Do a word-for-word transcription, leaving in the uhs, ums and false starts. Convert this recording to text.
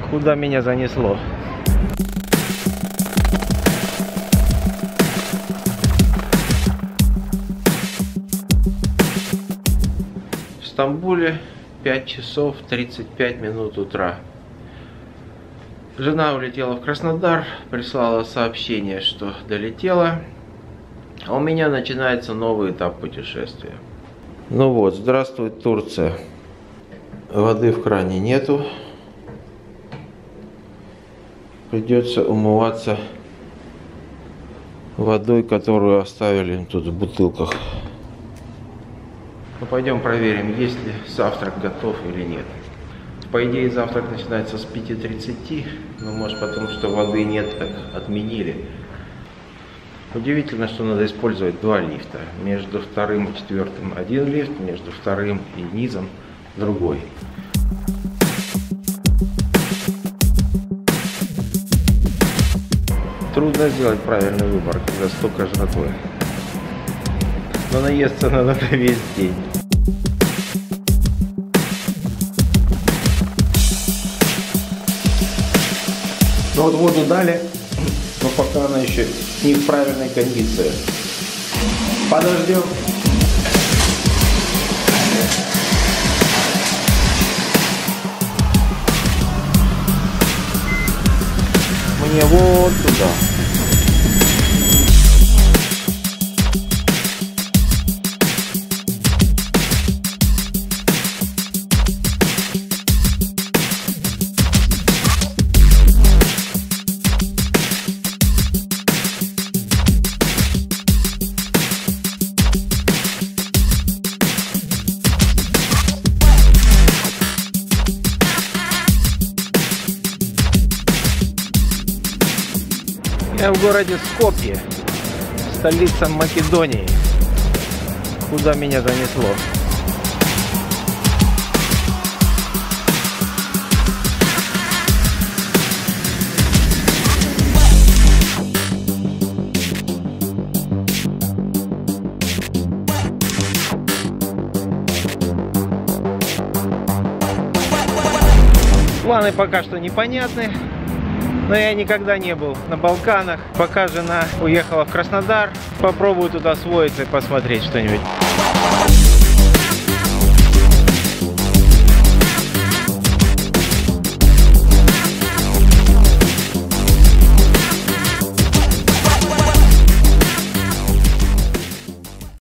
Куда меня занесло? В Стамбуле пять часов тридцать пять минут утра. Жена улетела в Краснодар, прислала сообщение, что долетела. А у меня начинается новый этап путешествия. Ну вот, здравствуй, Турция. Воды в кране нету. Придется умываться водой, которую оставили тут в бутылках. Ну, пойдем проверим, есть ли завтрак готов или нет. По идее, завтрак начинается с пяти тридцати, но может потому, что воды нет, так отменили. Удивительно, что надо использовать два лифта. Между вторым и четвертым один лифт, между вторым и низом другой. Трудно сделать правильный выбор, когда столько жратвы. Но наесться надо весь день. Ну вот воду дали, но пока она еще не в правильной кондиции. Подождем. Мне вот туда. Я в городе Скопье, столица Македонии. Куда меня занесло? Планы пока что непонятны. Но я никогда не был на Балканах. Пока жена уехала в Краснодар, попробую туда освоиться и посмотреть что-нибудь.